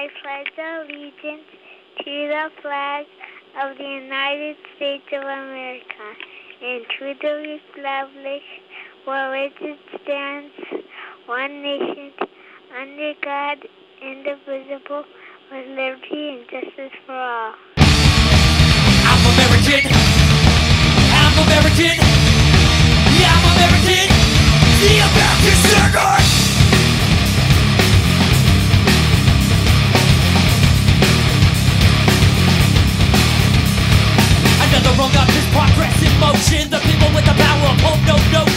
I pledge allegiance to the flag of the United States of America and to the republic for which it stands, one nation, under God, indivisible, with liberty and justice for all. I'm American. I'm American. Yeah, I'm American. The American standard. Another rung up is progress in motion. The people with the power of hope, no notion.